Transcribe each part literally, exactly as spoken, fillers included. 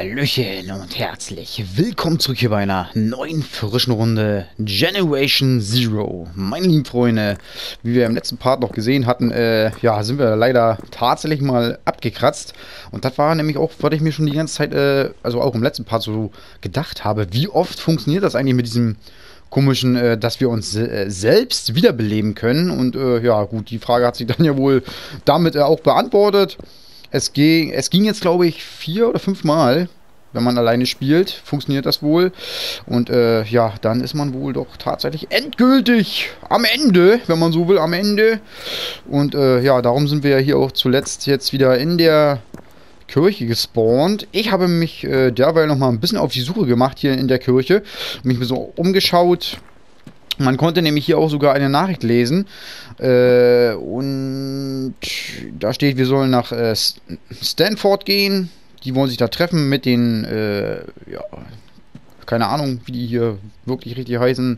Hallöchen und herzlich willkommen zurück hier bei einer neuen frischen Runde Generation Zero. Meine lieben Freunde, wie wir im letzten Part noch gesehen hatten, äh, ja, sind wir leider tatsächlich mal abgekratzt. Und das war nämlich auch, was ich mir schon die ganze Zeit, äh, also auch im letzten Part so gedacht habe. Wie oft funktioniert das eigentlich mit diesem komischen, äh, dass wir uns äh, selbst wiederbeleben können? Und äh, ja, gut, die Frage hat sich dann ja wohl damit äh, auch beantwortet. Es ging, es ging jetzt, glaube ich, vier oder fünf Mal, wenn man alleine spielt, funktioniert das wohl. Und äh, ja, dann ist man wohl doch tatsächlich endgültig am Ende, wenn man so will, am Ende. Und äh, ja, darum sind wir ja hier auch zuletzt jetzt wieder in der Kirche gespawnt. Ich habe mich äh, derweil noch mal ein bisschen auf die Suche gemacht hier in der Kirche. Mich so umgeschaut. Man konnte nämlich hier auch sogar eine Nachricht lesen. Äh, und da steht, wir sollen nach äh, Stanford gehen. Die wollen sich da treffen mit den, äh, ja, keine Ahnung, wie die hier wirklich richtig heißen.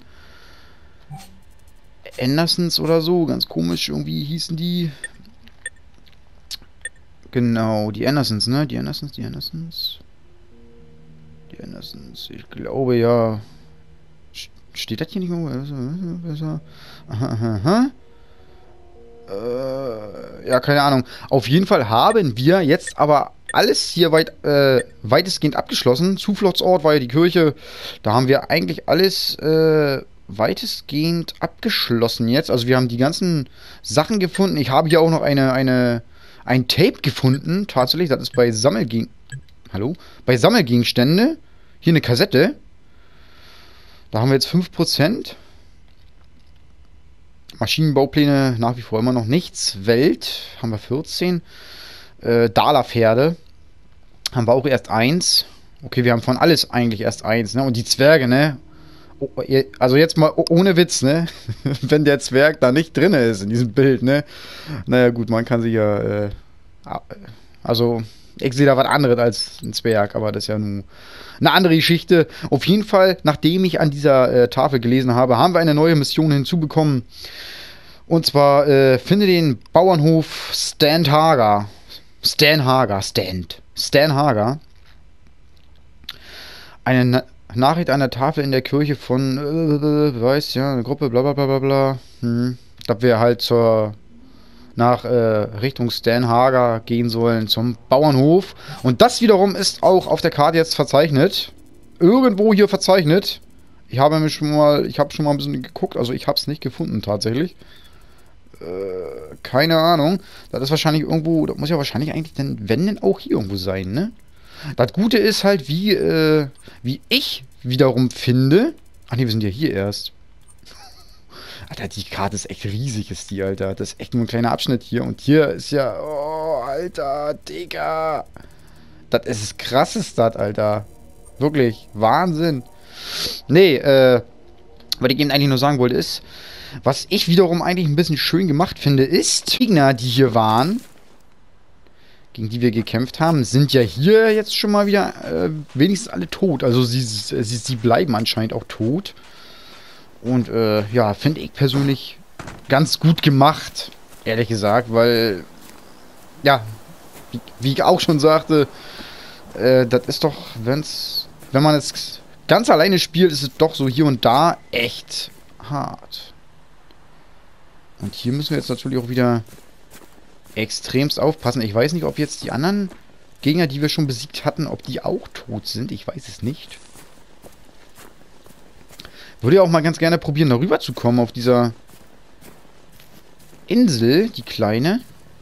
Andersons oder so. Ganz komisch, irgendwie hießen die. Genau, die Andersons, ne? Die Andersons, die Andersons. Die Andersons, ich glaube ja. Steht das hier nicht irgendwo? Aha, aha, aha. Äh, ja, keine Ahnung. Auf jeden Fall haben wir jetzt aber alles hier weit, äh, weitestgehend abgeschlossen. Zufluchtsort war ja die Kirche. Da haben wir eigentlich alles äh, weitestgehend abgeschlossen jetzt. Also wir haben die ganzen Sachen gefunden. Ich habe hier auch noch eine, eine, ein Tape gefunden. Tatsächlich, das ist bei Sammelgegen... Hallo? Bei Sammelgegenstände. Hier eine Kassette. Da haben wir jetzt fünf Prozent. Maschinenbaupläne nach wie vor immer noch nichts. Welt haben wir vierzehn. Äh, Dala-Pferde haben wir auch erst eins. Okay, wir haben von alles eigentlich erst eins. Ne? Und die Zwerge, ne? Oh, also jetzt mal ohne Witz, ne? Wenn der Zwerg da nicht drin ist in diesem Bild, ne? Naja gut, man kann sich ja... Äh, also... Ich sehe da was anderes als ein Zwerg, aber das ist ja nun eine andere Geschichte. Auf jeden Fall, nachdem ich an dieser äh, Tafel gelesen habe, haben wir eine neue Mission hinzubekommen. Und zwar, äh, finde den Bauernhof Stan Hager. Stan Hager, Stand. Stan Hager. Eine Na Nachricht an der Tafel in der Kirche von, äh, weiß, ja, eine Gruppe, bla bla bla bla bla. Hm. Dass wir halt zur... nach äh, Richtung Stan Hager gehen sollen, zum Bauernhof. Und das wiederum ist auch auf der Karte jetzt verzeichnet. Irgendwo hier verzeichnet. Ich habe mich schon mal, ich habe schon mal ein bisschen geguckt, also ich habe es nicht gefunden tatsächlich. Äh, keine Ahnung. Das ist wahrscheinlich irgendwo, das muss ja wahrscheinlich eigentlich dann, wenn denn auch hier irgendwo sein, ne? Das Gute ist halt, wie, äh, wie ich wiederum finde. Ach ne, wir sind ja hier erst. Alter, die Karte ist echt riesig, ist die, Alter. Das ist echt nur ein kleiner Abschnitt hier. Und hier ist ja... Oh, Alter, Digga. Das ist das Krasseste, Alter. Wirklich. Wahnsinn. Nee, äh... was ich eben eigentlich nur sagen wollte ist... Was ich wiederum eigentlich ein bisschen schön gemacht finde, ist... Gegner, die hier waren... gegen die wir gekämpft haben, sind ja hier jetzt schon mal wieder... Äh, wenigstens alle tot. Also sie, sie, sie bleiben anscheinend auch tot. Und äh, ja, finde ich persönlich ganz gut gemacht, ehrlich gesagt, weil, ja, wie, wie ich auch schon sagte, äh, das ist doch, wenn's, wenn man es ganz alleine spielt, ist es doch so hier und da echt hart. Und hier müssen wir jetzt natürlich auch wieder extremst aufpassen. Ich weiß nicht, ob jetzt die anderen Gegner, die wir schon besiegt hatten, ob die auch tot sind. Ich weiß es nicht. Würde ja auch mal ganz gerne probieren, darüber zu kommen auf dieser Insel, die kleine.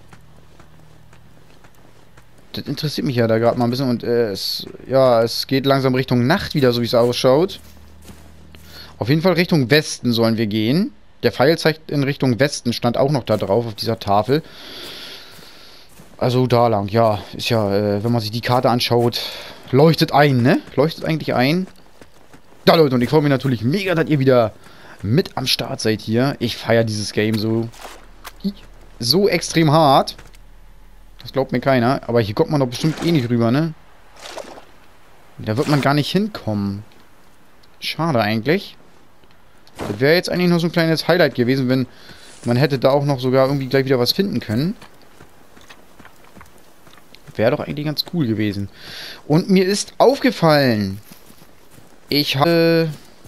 Das interessiert mich ja da gerade mal ein bisschen. Und äh, es, ja, es geht langsam Richtung Nacht wieder, so wie es ausschaut. Auf jeden Fall Richtung Westen sollen wir gehen. Der Pfeil zeigt in Richtung Westen, stand auch noch da drauf auf dieser Tafel. Also da lang, ja. Ist ja, äh, wenn man sich die Karte anschaut, leuchtet ein, ne? Leuchtet eigentlich ein. Ja, Leute, und ich freue mich natürlich mega, dass ihr wieder mit am Start seid hier. Ich feiere dieses Game so, so extrem hart. Das glaubt mir keiner. Aber hier kommt man doch bestimmt eh nicht rüber, ne? Da wird man gar nicht hinkommen. Schade eigentlich. Das wäre jetzt eigentlich nur so ein kleines Highlight gewesen, wenn man hätte da auch noch sogar irgendwie gleich wieder was finden können. Wäre doch eigentlich ganz cool gewesen. Und mir ist aufgefallen, ich habe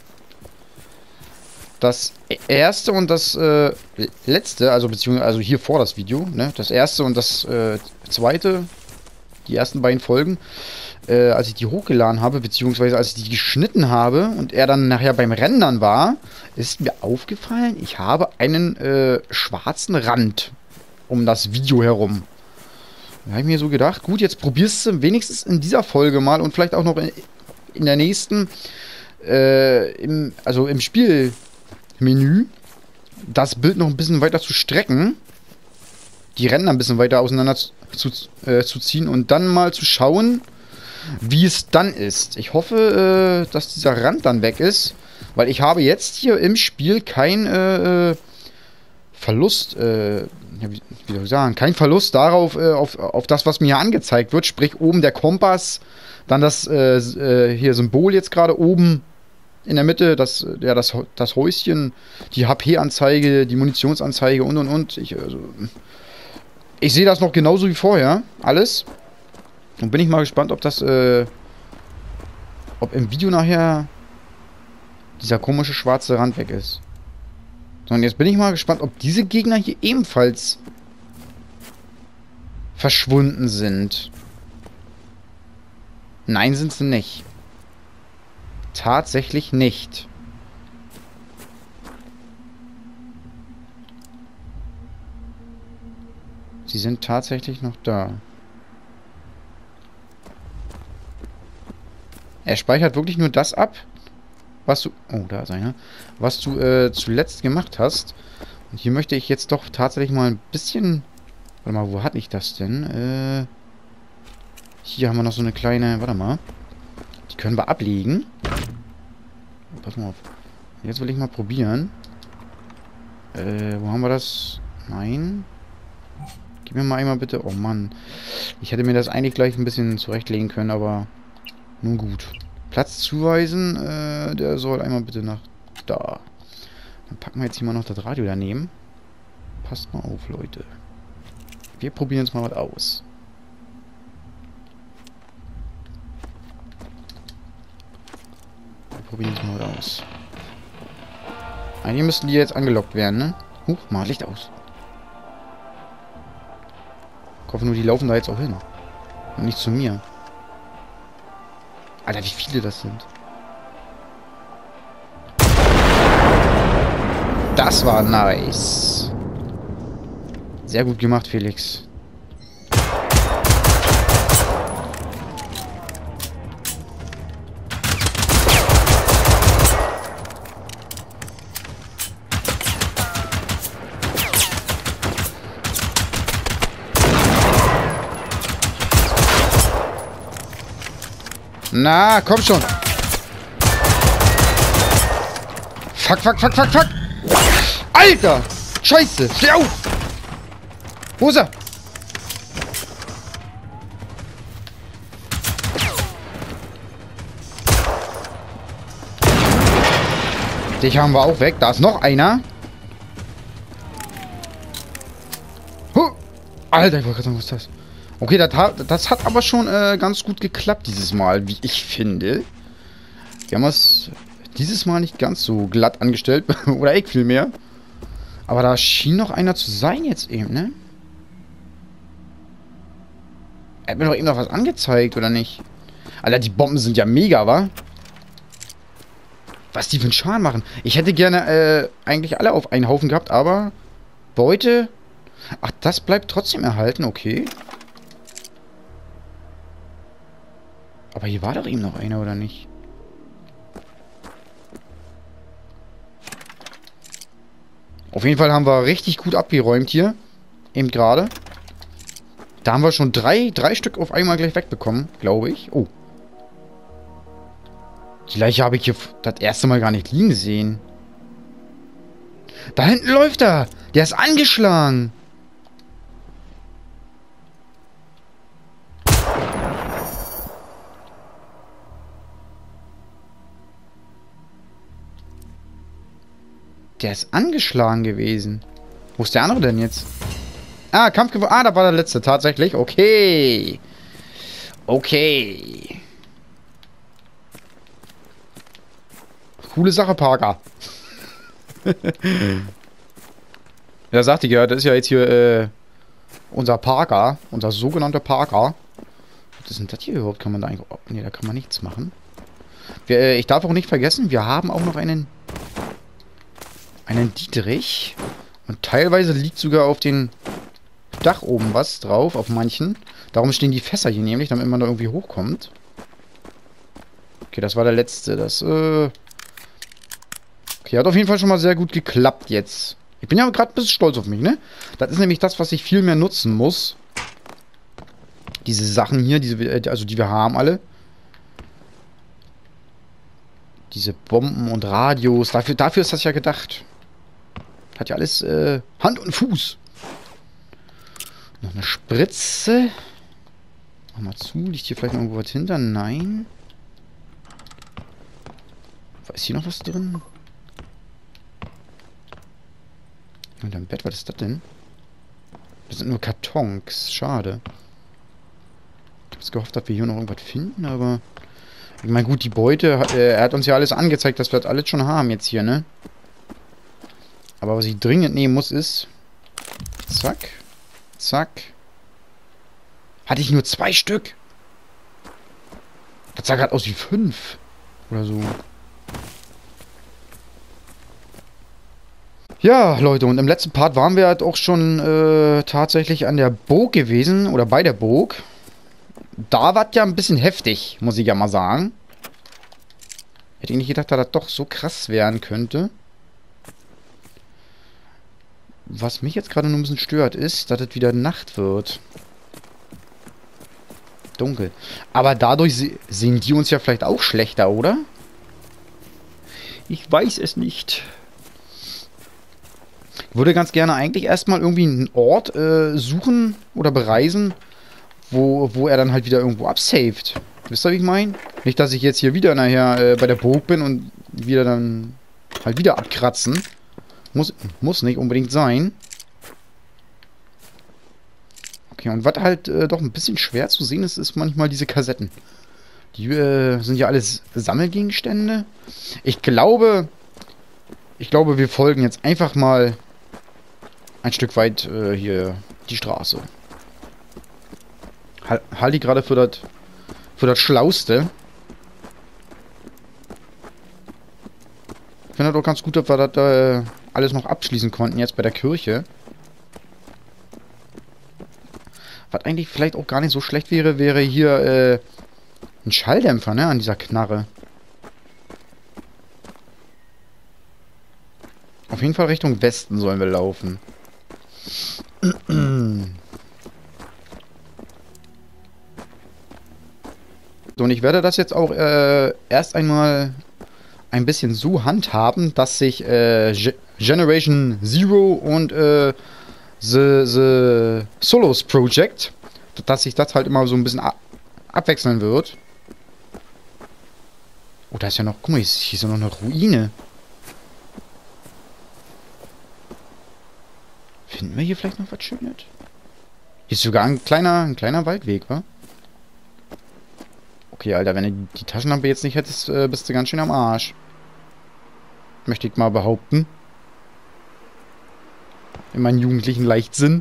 das erste und das äh, letzte, also beziehungsweise also hier vor das Video, ne? Das erste und das äh, zweite, die ersten beiden Folgen, äh, als ich die hochgeladen habe, beziehungsweise als ich die geschnitten habe und er dann nachher beim Rendern war, ist mir aufgefallen, ich habe einen äh, schwarzen Rand um das Video herum. Da habe ich mir so gedacht, gut, jetzt probierst du wenigstens in dieser Folge mal und vielleicht auch noch in, in der nächsten, äh, im, also im Spielmenü, das Bild noch ein bisschen weiter zu strecken, die Ränder ein bisschen weiter auseinander zu, äh, zu ziehen und dann mal zu schauen, wie es dann ist. Ich hoffe, äh, dass dieser Rand dann weg ist, weil ich habe jetzt hier im Spiel kein äh, Verlust, äh, ja, wie, wie soll ich sagen, kein Verlust darauf, äh, auf, auf das, was mir hier angezeigt wird, sprich oben der Kompass, dann das äh, äh, hier Symbol jetzt gerade oben in der Mitte, das, ja, das, das Häuschen, die H P-Anzeige, die Munitionsanzeige und und und. Ich, also, ich sehe das noch genauso wie vorher, alles. Und bin ich mal gespannt, ob das, äh, ob im Video nachher dieser komische schwarze Rand weg ist. So, und jetzt bin ich mal gespannt, ob diese Gegner hier ebenfalls verschwunden sind. Nein, sind sie nicht. Tatsächlich nicht. Sie sind tatsächlich noch da. Er speichert wirklich nur das ab, was du... Oh, da ist einer. Was du äh, zuletzt gemacht hast. Und hier möchte ich jetzt doch tatsächlich mal ein bisschen... Warte mal, wo hatte ich das denn? Äh, hier haben wir noch so eine kleine... Warte mal. Die können wir ablegen. Oh, pass mal auf. Jetzt will ich mal probieren. Äh, wo haben wir das? Nein. Gib mir mal einmal bitte... Oh Mann. Ich hätte mir das eigentlich gleich ein bisschen zurechtlegen können, aber... Nun gut. Platz zuweisen. Äh, der soll einmal bitte nach da. Dann packen wir jetzt hier mal noch das Radio daneben. Passt mal auf, Leute. Wir probieren jetzt mal was aus. Wir probieren jetzt mal was aus. Eigentlich müssten die jetzt angelockt werden, ne? Huch, mal Licht aus. Ich hoffe nur, die laufen da jetzt auch hin. Und nicht zu mir. Alter, wie viele das sind. Das war nice. Sehr gut gemacht, Felix. Na, komm schon. Fuck, fuck, fuck, fuck, fuck. Alter! Scheiße! Steh auf! Wo ist er? Dich haben wir auch weg. Da ist noch einer. Huh. Alter, ich wollte gerade sagen, was ist das? Okay, das hat, das hat aber schon äh, ganz gut geklappt dieses Mal, wie ich finde. Wir haben es dieses Mal nicht ganz so glatt angestellt. Oder ich vielmehr. Aber da schien noch einer zu sein jetzt eben, ne? Er hat mir doch eben noch was angezeigt, oder nicht? Alter, die Bomben sind ja mega, wa? Was die für einen Schaden machen. Ich hätte gerne äh, eigentlich alle auf einen Haufen gehabt, aber... Beute... Ach, das bleibt trotzdem erhalten, okay. Aber hier war doch eben noch einer, oder nicht? Auf jeden Fall haben wir richtig gut abgeräumt hier. Eben gerade. Da haben wir schon drei, drei Stück auf einmal gleich wegbekommen, glaube ich. Oh. Die Leiche habe ich hier das erste Mal gar nicht liegen sehen. Da hinten läuft er. Der ist angeschlagen. Der ist angeschlagen gewesen. Wo ist der andere denn jetzt? Ah, Kampf gewonnen. Ah, da war der letzte tatsächlich. Okay. Okay. Coole Sache, Parker. Ja, sagte ich ja, das ist ja jetzt hier äh, unser Parker. Unser sogenannter Parker. Was ist denn das hier überhaupt? Kann man da eigentlich... Oh, ne, da kann man nichts machen. Wir, äh, ich darf auch nicht vergessen, wir haben auch noch einen... Einen Dietrich. Und teilweise liegt sogar auf den Dach oben was drauf, auf manchen. Darum stehen die Fässer hier nämlich, damit man da irgendwie hochkommt. Okay, das war der letzte. Das, äh... Okay, hat auf jeden Fall schon mal sehr gut geklappt jetzt. Ich bin ja gerade ein bisschen stolz auf mich, ne? Das ist nämlich das, was ich viel mehr nutzen muss. Diese Sachen hier, diese, also die wir haben alle. Diese Bomben und Radios. Dafür, dafür ist das ja gedacht. Hat ja alles äh, Hand und Fuß. Noch eine Spritze. Mach mal zu. Liegt hier vielleicht noch irgendwo was hinter? Nein. Ist hier noch was drin? Unterm Bett, was ist das denn? Das sind nur Kartons. Schade. Ich hab's gehofft, dass wir hier noch irgendwas finden, aber... Ich meine, gut, die Beute, äh, er hat uns ja alles angezeigt, dass wir das alles schon haben jetzt hier, ne? Aber was ich dringend nehmen muss, ist... Zack. Zack. Hatte ich nur zwei Stück? Das sah gerade aus wie fünf. Oder so. Ja, Leute, und im letzten Part waren wir halt auch schon äh, tatsächlich an der Burg gewesen. Oder bei der Burg. Da war es ja ein bisschen heftig, muss ich ja mal sagen. Hätte ich nicht gedacht, dass das doch so krass werden könnte. Was mich jetzt gerade nur ein bisschen stört, ist, dass es wieder Nacht wird. Dunkel. Aber dadurch se sehen die uns ja vielleicht auch schlechter, oder? Ich weiß es nicht. Ich würde ganz gerne eigentlich erstmal irgendwie einen Ort äh, suchen oder bereisen, wo, wo er dann halt wieder irgendwo absaved. Wisst ihr, wie ich meine? Nicht, dass ich jetzt hier wieder nachher äh, bei der Burg bin und wieder dann halt wieder abkratzen. Muss, muss nicht unbedingt sein. Okay, und was halt äh, doch ein bisschen schwer zu sehen ist, ist manchmal diese Kassetten. Die äh, sind ja alles Sammelgegenstände. Ich glaube, ich glaube, wir folgen jetzt einfach mal ein Stück weit äh, hier die Straße. Halt, halt die gerade für das für das Schlauste. Ich finde das auch ganz gut, dass wir das äh, alles noch abschließen konnten jetzt bei der Kirche. Was eigentlich vielleicht auch gar nicht so schlecht wäre, wäre hier äh, ein Schalldämpfer, ne, an dieser Knarre. Auf jeden Fall Richtung Westen sollen wir laufen. So, und ich werde das jetzt auch äh, erst einmal ein bisschen so handhaben, dass sich äh, Ge Generation Zero und äh, The, The Solos Project, dass sich das halt immer so ein bisschen abwechseln wird. Oh, da ist ja noch, guck mal, hier ist ja noch eine Ruine. Finden wir hier vielleicht noch was Schönes? Hier ist sogar ein kleiner, ein kleiner Waldweg, wa? Okay, Alter, wenn du die Taschenlampe jetzt nicht hättest, äh, bist du ganz schön am Arsch. Möchte ich mal behaupten. In meinem jugendlichen Leichtsinn.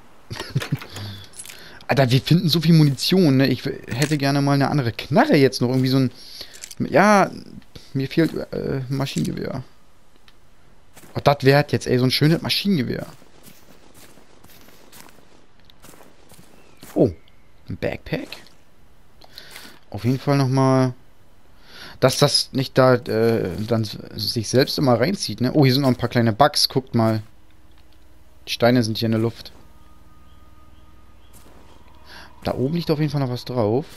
Alter, wir finden so viel Munition, ne? Ich hätte gerne mal eine andere Knarre jetzt noch. Irgendwie so ein... Ja, mir fehlt äh, Maschinengewehr. Oh, das wäre jetzt, ey, so ein schönes Maschinengewehr. Oh, ein Backpack. Auf jeden Fall nochmal, dass das nicht da äh, dann sich selbst immer reinzieht, ne? Oh, hier sind noch ein paar kleine Bugs. Guckt mal. Die Steine sind hier in der Luft. Da oben liegt auf jeden Fall noch was drauf.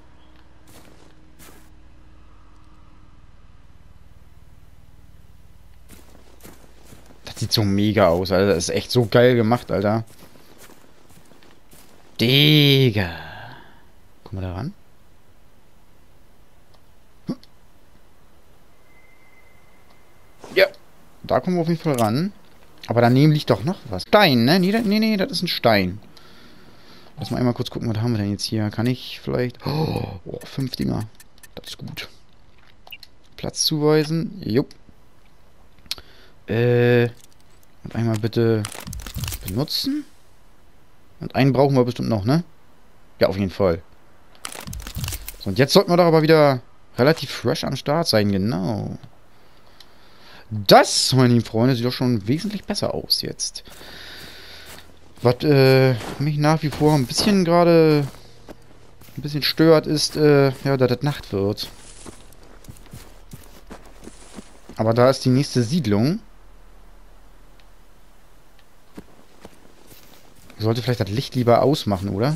Das sieht so mega aus, Alter. Das ist echt so geil gemacht, Alter. Digga. Guck mal da ran. Ja. Da kommen wir auf jeden Fall ran. Aber daneben liegt doch noch was. Stein, ne? Nee, nee, nee, das ist ein Stein. Lass mal einmal kurz gucken, was haben wir denn jetzt hier? Kann ich vielleicht... Oh, oh fünf Dinger. Das ist gut. Platz zuweisen. Jupp. Äh... Und einmal bitte benutzen. Und einen brauchen wir bestimmt noch, ne? Ja, auf jeden Fall. So, und jetzt sollten wir doch aber wieder relativ fresh am Start sein, genau. Das, meine lieben Freunde, sieht doch schon wesentlich besser aus jetzt. Was äh, mich nach wie vor ein bisschen gerade ein bisschen stört, ist, äh, ja, dass das Nacht wird. Aber da ist die nächste Siedlung. Ich sollte vielleicht das Licht lieber ausmachen, oder?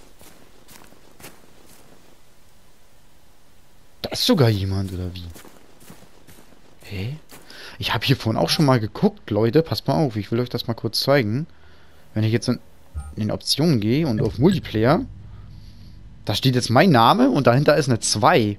Da ist sogar jemand, oder wie? Hä? Ich habe hier vorhin auch schon mal geguckt, Leute. Passt mal auf, ich will euch das mal kurz zeigen. Wenn ich jetzt in, in den Optionen gehe und auf Multiplayer, da steht jetzt mein Name und dahinter ist eine zwei.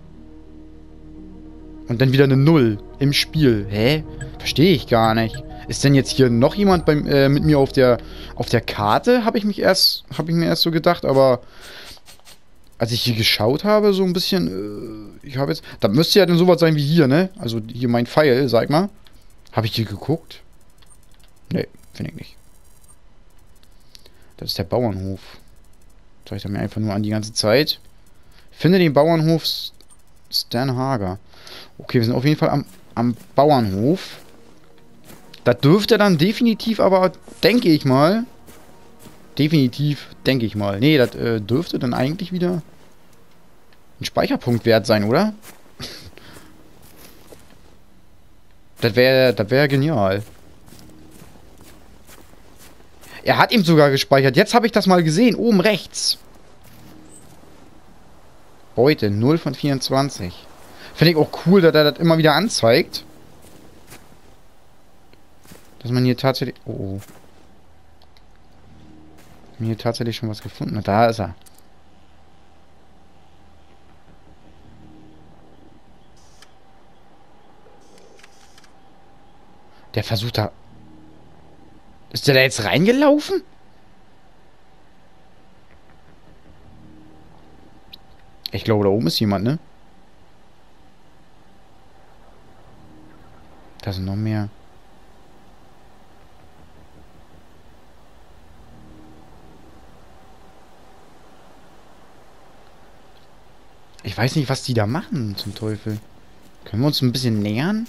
Und dann wieder eine null im Spiel. Hä? Verstehe ich gar nicht. Ist denn jetzt hier noch jemand beim, äh, mit mir auf der auf der Karte? Habe ich mich erst, habe ich mir erst so gedacht, aber als ich hier geschaut habe, so ein bisschen, äh, ich habe jetzt, da müsste ja dann sowas sein wie hier, ne? Also hier mein Pfeil, sag mal. Habe ich hier geguckt? Ne, finde ich nicht. Das ist der Bauernhof. Zeigt er mir einfach nur an die ganze Zeit. Finde den Bauernhof Sternhager. Okay, wir sind auf jeden Fall am, am Bauernhof. Da dürfte dann definitiv, aber denke ich mal. Definitiv, denke ich mal. Nee, das äh, dürfte dann eigentlich wieder ein Speicherpunkt wert sein, oder? Das wäre das wäre genial. Er hat ihm sogar gespeichert. Jetzt habe ich das mal gesehen. Oben rechts. Heute null von vierundzwanzig. Finde ich auch cool, dass er das immer wieder anzeigt. Dass man hier tatsächlich... Oh, oh. Man hier tatsächlich schon was gefunden hat. Da ist er. Der versucht da... Ist der da jetzt reingelaufen? Ich glaube, da oben ist jemand, ne? Da sind noch mehr. Ich weiß nicht, was die da machen, zum Teufel. Können wir uns ein bisschen nähern?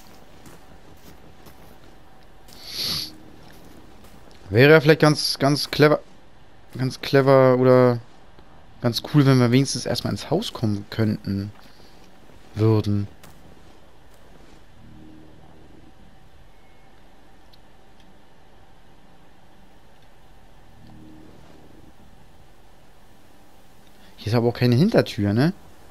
Wäre ja vielleicht ganz, ganz clever, ganz clever oder ganz cool, wenn wir wenigstens erstmal ins Haus kommen könnten. Würden. Hier ist aber auch keine Hintertür, ne?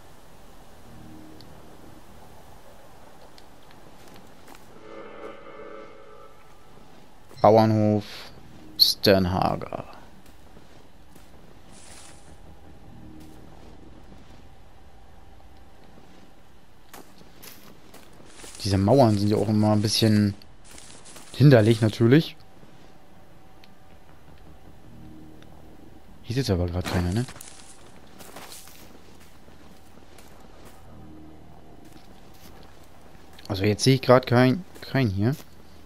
Bauernhof Sternhager. Diese Mauern sind ja auch immer ein bisschen hinderlich, natürlich. Hier sitzt aber gerade keiner, ne? Also jetzt sehe ich gerade kein, kein hier.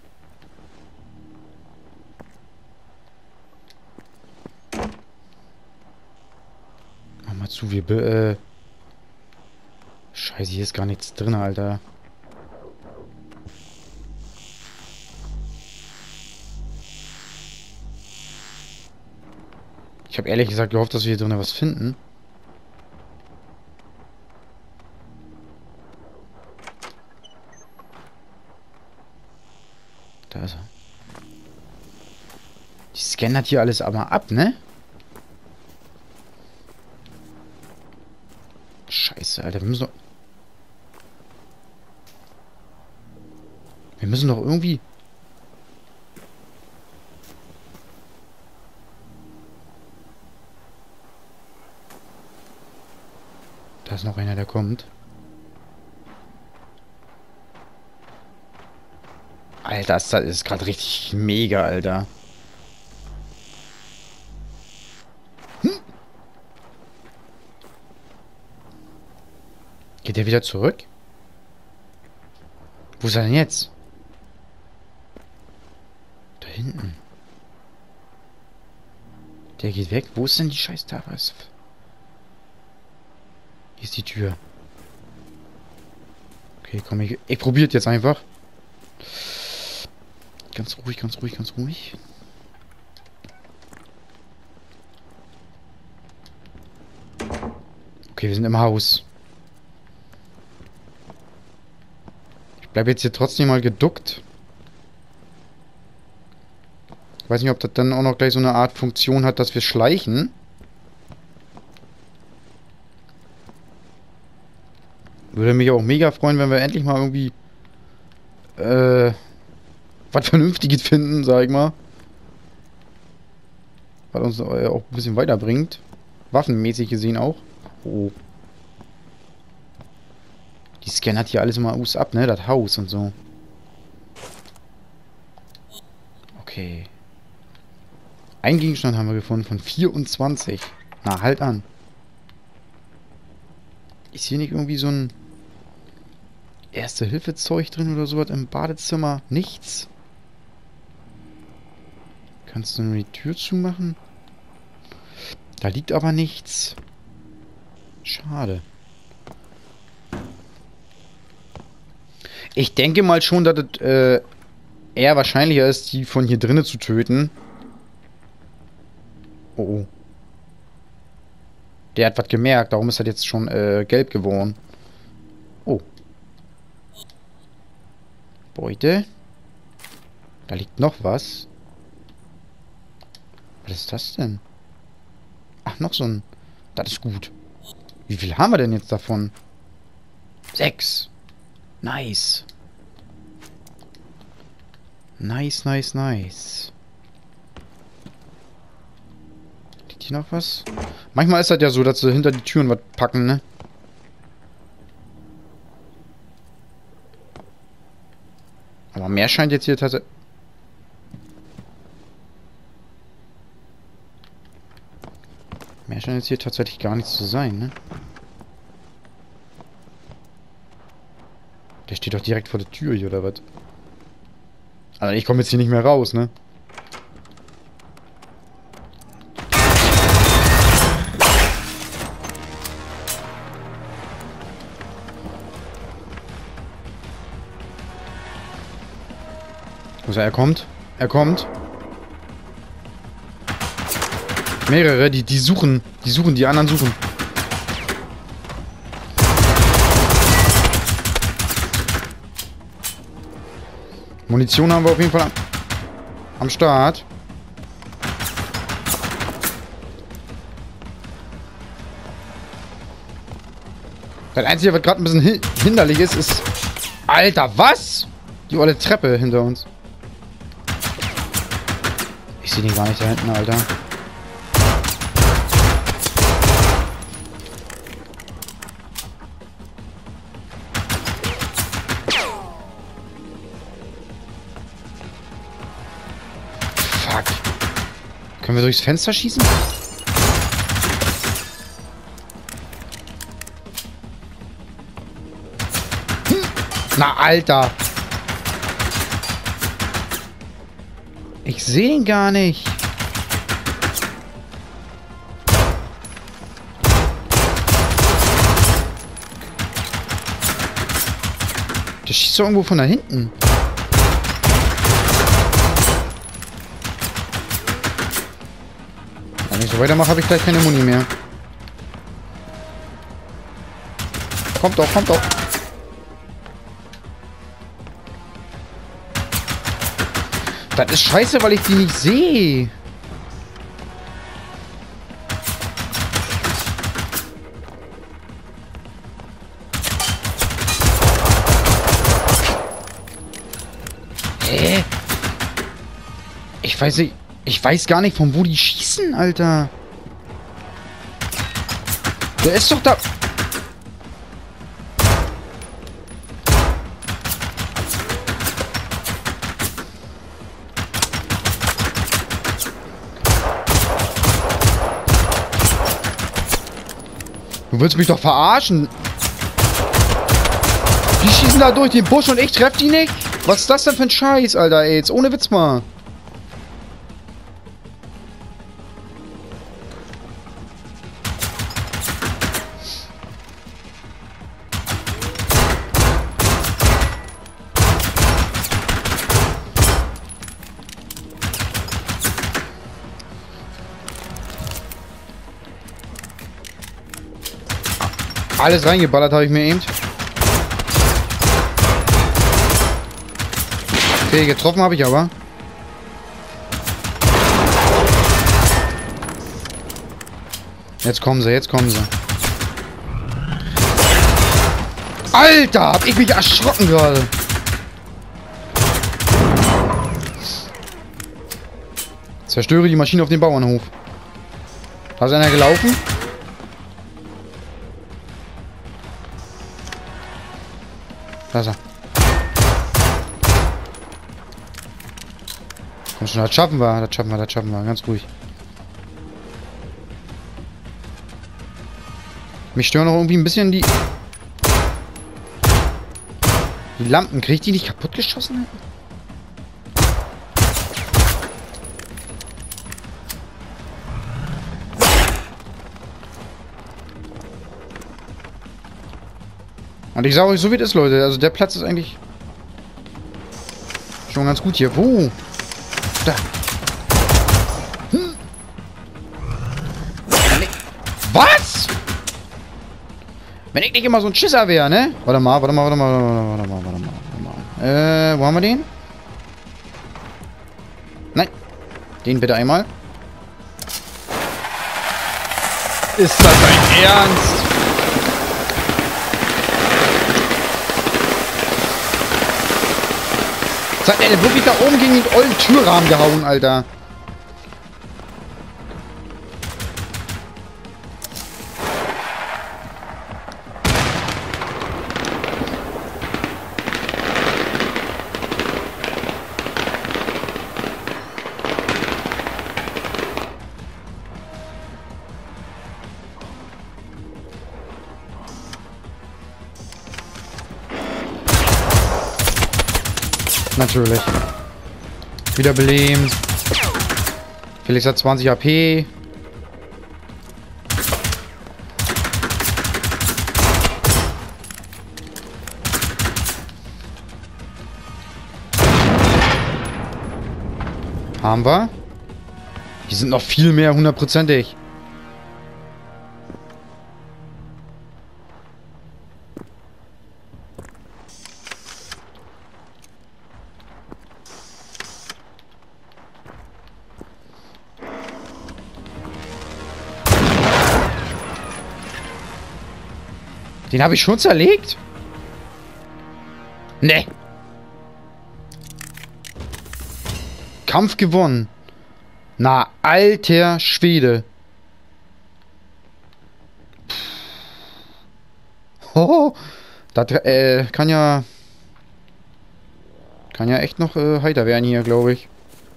Mach mal zu, wir... Äh Scheiße, hier ist gar nichts drin, Alter. Ich habe ehrlich gesagt gehofft, dass wir hier drinnen was finden. Da ist er. Die scannen hier alles aber ab, ne? Scheiße, Alter. Wir müssen doch... Wir müssen doch irgendwie... Da ist noch einer, der kommt. Alter, das ist gerade richtig mega, Alter. Hm. Geht der wieder zurück? Wo ist er denn jetzt? Da hinten. Der geht weg. Wo ist denn die scheiß Tafel? Hier ist die Tür. Okay, komm, ich, ich probiert jetzt einfach. Ganz ruhig, ganz ruhig, ganz ruhig. Okay, wir sind im Haus. Ich bleibe jetzt hier trotzdem mal geduckt. Ich weiß nicht, ob das dann auch noch gleich so eine Art Funktion hat, dass wir schleichen. Würde mich auch mega freuen, wenn wir endlich mal irgendwie äh, was Vernünftiges finden, sag ich mal. Was uns äh, auch ein bisschen weiterbringt. Waffenmäßig gesehen auch. Oh. Die Scan hat hier alles immer Us ab, ne? Das Haus und so. Okay. Ein Gegenstand haben wir gefunden von vierundzwanzig. Na, halt an. Ist hier nicht irgendwie so ein Erste-Hilfe-Zeug drin oder sowas im Badezimmer? Nichts? Kannst du nur die Tür zumachen? Da liegt aber nichts. Schade. Ich denke mal schon, dass es äh, eher wahrscheinlicher ist, die von hier drinnen zu töten. Oh, oh. Der hat was gemerkt, darum ist er jetzt schon äh, gelb geworden. Oh. Beute. Da liegt noch was. Was ist das denn? Ach, noch so ein... Das ist gut. Wie viel haben wir denn jetzt davon? Sechs. Nice. Nice, nice, nice. Liegt hier noch was? Manchmal ist das ja so, dass sie hinter die Türen was packen, ne? Aber mehr scheint jetzt hier tatsächlich... Mehr scheint jetzt hier tatsächlich gar nichts zu sein, ne? Der steht doch direkt vor der Tür hier, oder was? Also ich komme jetzt hier nicht mehr raus, ne? Wo ist er? Er kommt. Er kommt. Mehrere, die, die suchen. Die suchen, die anderen suchen. Munition haben wir auf jeden Fall am, am Start. Das Einzige, was gerade ein bisschen hin hinderlich ist, ist... Alter, was? Die olle Treppe hinter uns. Ich sehe den gar nicht da hinten, Alter. Fuck. Können wir durchs Fenster schießen? Hm. Na, Alter. Ich sehe ihn gar nicht. Der schießt doch irgendwo von da hinten. Wenn ich so weitermache, habe ich gleich keine Muni mehr. Kommt doch, kommt doch. Das ist scheiße, weil ich die nicht sehe. Hä? Ich weiß nicht. Ich weiß gar nicht, von wo die schießen, Alter. Der ist doch da. Du willst mich doch verarschen. Die schießen da durch den Busch und ich treffe die nicht? Was ist das denn für ein Scheiß, Alter, ey? Jetzt ohne Witz mal. Alles reingeballert habe ich mir eben. Okay, getroffen habe ich aber. Jetzt kommen sie, jetzt kommen sie. Alter, hab ich mich erschrocken gerade. Zerstöre die Maschine auf dem Bauernhof. Da ist einer gelaufen. Da ist er. Komm schon, das schaffen wir, das schaffen wir, das schaffen wir. Ganz ruhig. Mich stören auch irgendwie ein bisschen die... Die Lampen. Krieg ich die nicht kaputt geschossen? Und ich sage euch, so wie das ist, Leute. Also der Platz ist eigentlich schon ganz gut hier. Wo? Da. Hm. Was? Wenn ich nicht immer so ein Schisser wäre, ne? Warte mal, warte mal, warte mal, warte mal, warte mal, warte mal. Äh, wo haben wir den? Nein. Den bitte einmal. Ist das dein Ernst? Sagt er wirklich da oben gegen den ollen Türrahmen gehauen, Alter. Natürlich. Wiederbeleben. Felix hat zwanzig H P. Haben wir. Die sind noch viel mehr hundertprozentig. Den habe ich schon zerlegt? Ne. Kampf gewonnen. Na, alter Schwede. Oh, das äh, kann ja... Kann ja echt noch äh, heiter werden hier, glaube ich.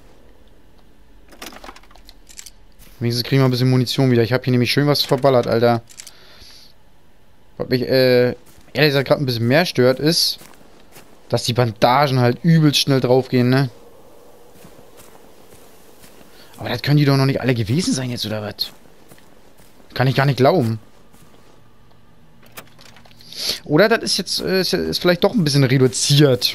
Wenigstens kriegen wir ein bisschen Munition wieder. Ich habe hier nämlich schön was verballert, Alter. Was mich, äh, ehrlich gesagt gerade ein bisschen mehr stört, ist, dass die Bandagen halt übelst schnell draufgehen, ne? Aber das können die doch noch nicht alle gewesen sein jetzt, oder was? Kann ich gar nicht glauben. Oder das ist jetzt, äh, ist, ist vielleicht doch ein bisschen reduziert.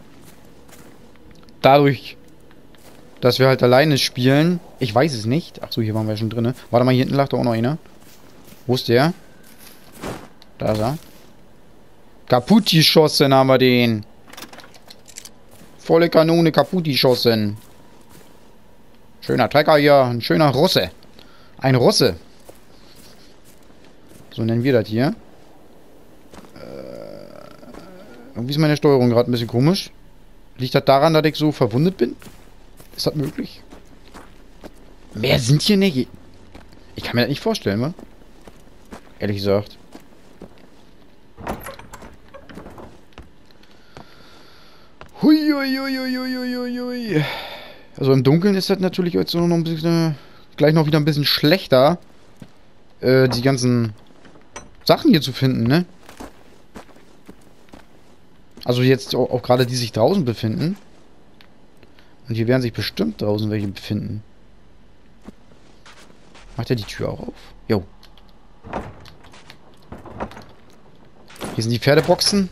Dadurch, dass wir halt alleine spielen. Ich weiß es nicht. Achso, hier waren wir schon drin. Warte mal, hier hinten lag doch auch noch einer. Wo ist der? Da ist er. Kaputt geschossen haben wir den. Volle Kanone kaputt geschossen. Schöner Trecker hier. Ein schöner Russe. Ein Russe. So nennen wir das hier. Äh, irgendwie ist meine Steuerung gerade ein bisschen komisch. Liegt das daran, dass ich so verwundet bin? Ist das möglich? Mehr sind hier nicht. Ich kann mir das nicht vorstellen, wa? Ehrlich gesagt. Huiuiuiuiuiui. Also im Dunkeln ist das natürlich jetzt noch ein bisschen, äh, gleich noch wieder ein bisschen schlechter, äh, die ganzen Sachen hier zu finden, ne? Also jetzt auch, auch gerade die sich draußen befinden. Und hier werden sich bestimmt draußen welche befinden. Macht er die Tür auch auf? Jo. Hier sind die Pferdeboxen.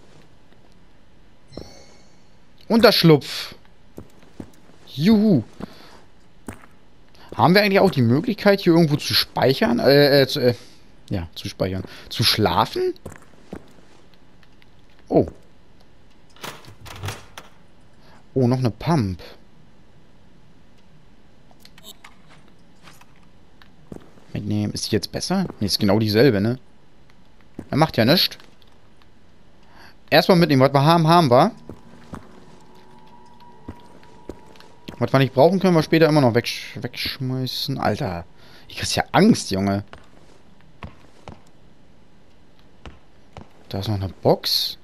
Unterschlupf. Juhu. Haben wir eigentlich auch die Möglichkeit, hier irgendwo zu speichern? Äh, äh, zu, äh, ja, zu speichern. Zu schlafen? Oh. Oh, noch eine Pump. Mitnehmen. Ist die jetzt besser? Nee, ist genau dieselbe, ne? Er macht ja nichts. Erstmal mitnehmen. Was wir haben, haben wir. Was wir nicht brauchen, können wir später immer noch wegsch wegschmeißen. Alter. Ich krieg ja Angst, Junge. Da ist noch eine Box.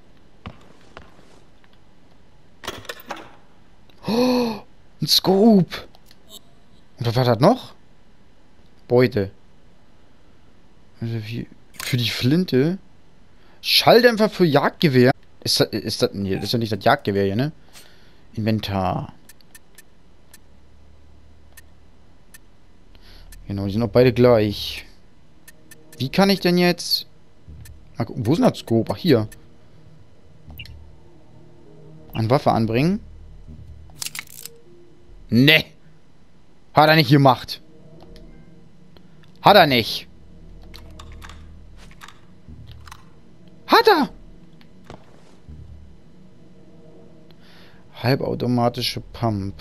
Oh, ein Scope. Und was war das noch? Beute. Also für die Flinte. Schalldämpfer für Jagdgewehr. Ist das, ist das, nee, das ist ja nicht das Jagdgewehr hier, ne? Inventar. Genau, die sind auch beide gleich. Wie kann ich denn jetzt... Ach, wo ist denn das Scope? Ach, hier. An Waffe anbringen. Ne. Hat er nicht gemacht. Hat er nicht. Hat er. Halbautomatische Pump.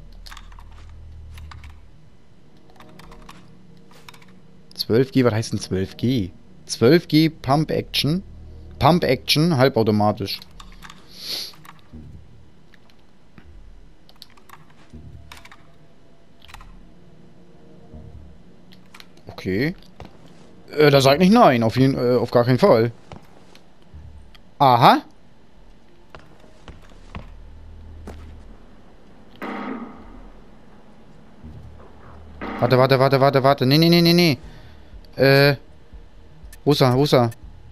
zwölf G, was heißt denn zwölf G? zwölf G Pump Action. Pump Action, halbautomatisch. Okay. Äh, da sag nicht nein, auf jeden, äh, auf gar keinen Fall. Aha. Warte, warte, warte, warte, warte. Nee, nee, nee, nee, nee. Äh. Wo ist er? Wo ist er?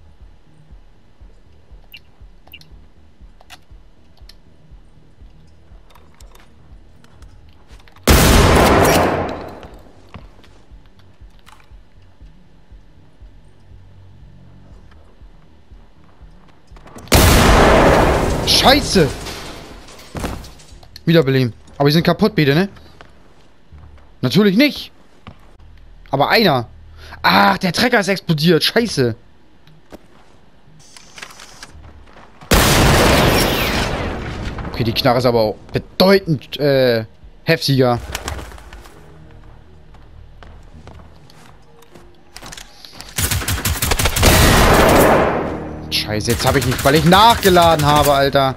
Scheiße! Wiederbeleben. Aber die sind kaputt, bitte, ne? Natürlich nicht. Aber einer. Ach, der Trecker ist explodiert. Scheiße. Okay, die Knarre ist aber auch bedeutend äh, heftiger. Scheiße, jetzt habe ich nicht, weil ich nachgeladen habe, Alter.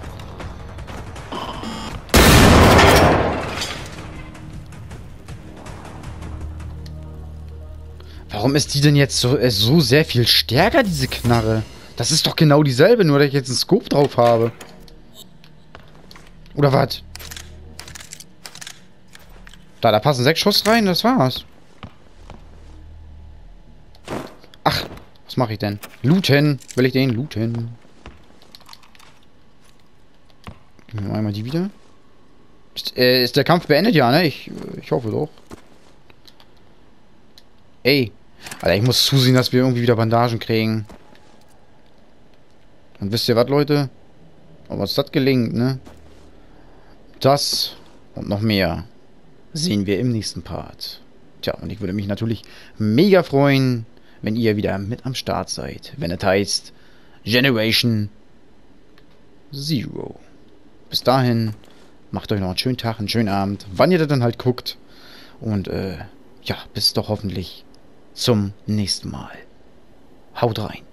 Warum ist die denn jetzt so, äh, so sehr viel stärker, diese Knarre? Das ist doch genau dieselbe, nur dass ich jetzt einen Scope drauf habe. Oder was? Da, da passen sechs Schuss rein, das war's. Ach, was mache ich denn? Looten. Will ich den looten? Gehen wir einmal die wieder. Ist, äh, ist der Kampf beendet? Ja, ne? Ich, ich hoffe doch. Ey. Alter, ich muss zusehen, dass wir irgendwie wieder Bandagen kriegen. Und wisst ihr was, Leute? Ob uns das gelingt, ne? Das und noch mehr sehen wir im nächsten Part. Tja, und ich würde mich natürlich mega freuen, wenn ihr wieder mit am Start seid. Wenn es heißt Generation Zero. Bis dahin, macht euch noch einen schönen Tag, einen schönen Abend, wann ihr das dann halt guckt. Und äh, ja, bis doch hoffentlich zum nächsten Mal. Haut rein.